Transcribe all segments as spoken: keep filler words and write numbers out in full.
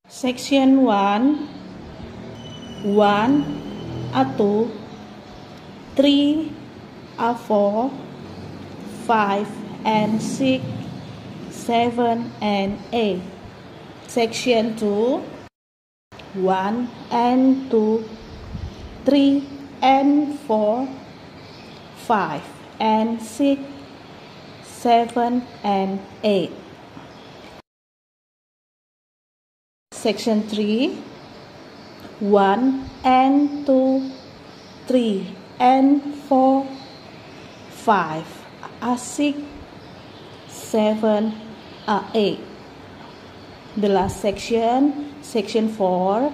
Section one, one, a two, three, a four, five, and six, seven, and eight. Section two, one and two, three and four, five and six, seven and eight. Section three, one and two, three and four, five, a six, seven, a eight. The last section, section four,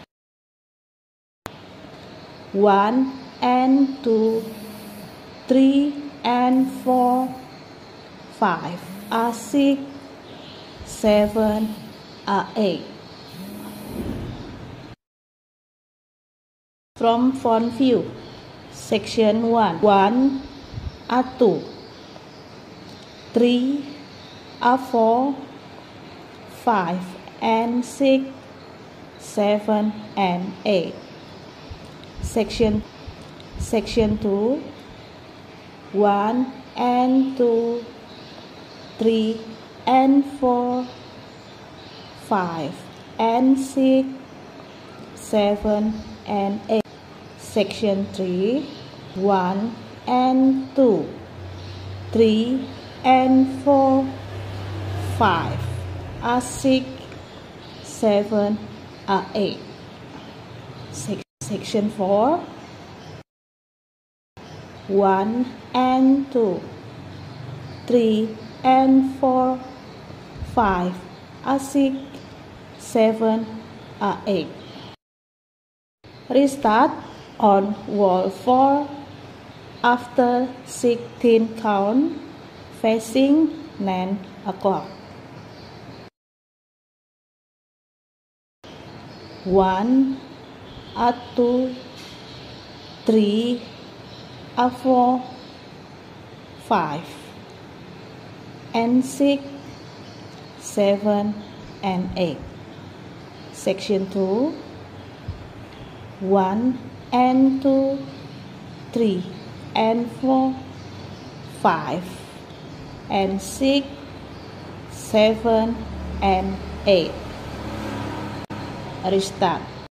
one and two, three and four, five, a six, seven, a eight. From front view, section one, one, a two, three, a four, five, and six, seven, and eight. Section, section two, one and two, three and four, five and six, seven and eight. Section three, one and two, three and four, five, a six, seven, a eight. Section four, one and two, three and four, five, a six, seven, a eight. Restart on wall four after sixteen count facing nine o'clock. One, a two, three, a four, five, and six, seven, and eight. Section two, one and two, three and four, five and six, seven and eight. Restart.